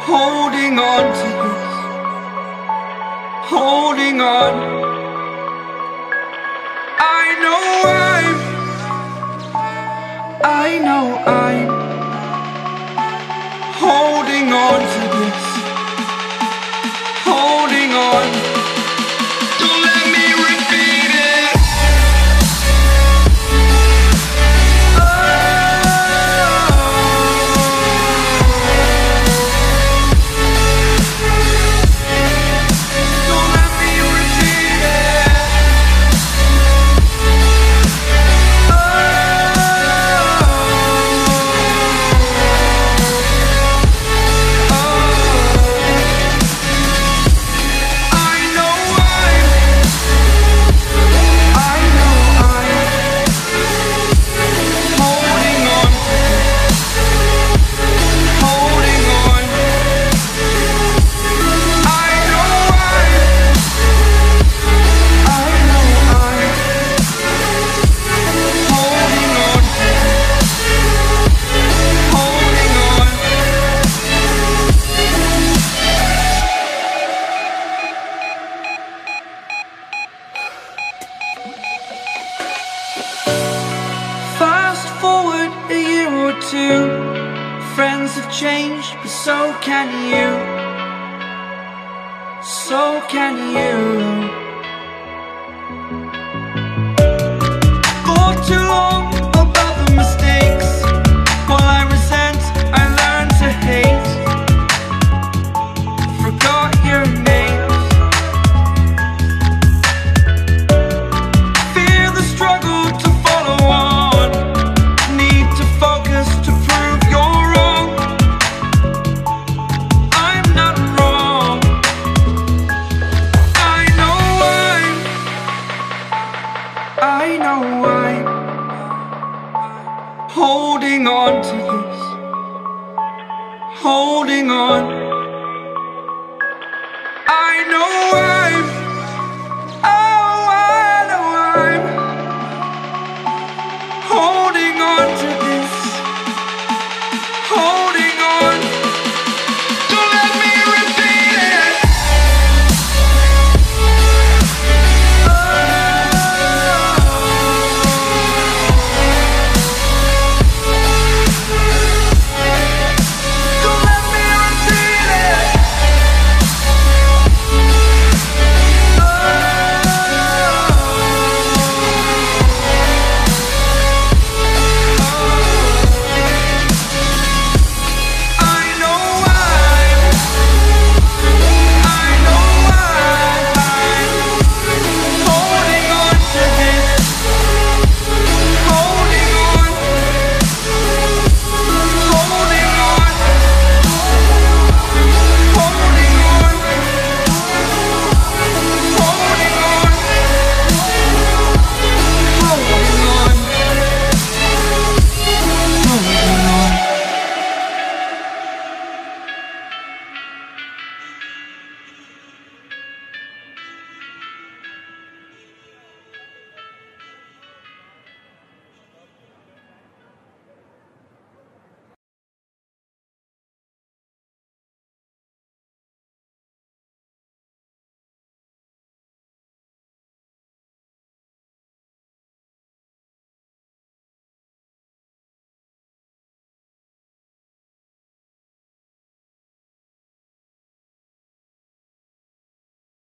holding on to this, holding on. I know I'm holding on to this, holding on. Don't let me repeat it. Don't let me repeat it. Fast forward a year or two, friends have changed, but so can you, so can you. For too long about the mistakes, while I resent, I learned to hate. Forgot your names. Fear the struggle to follow on. Need to focus to prove you're wrong. I'm not wrong. I know I'm holding on to this, holding on.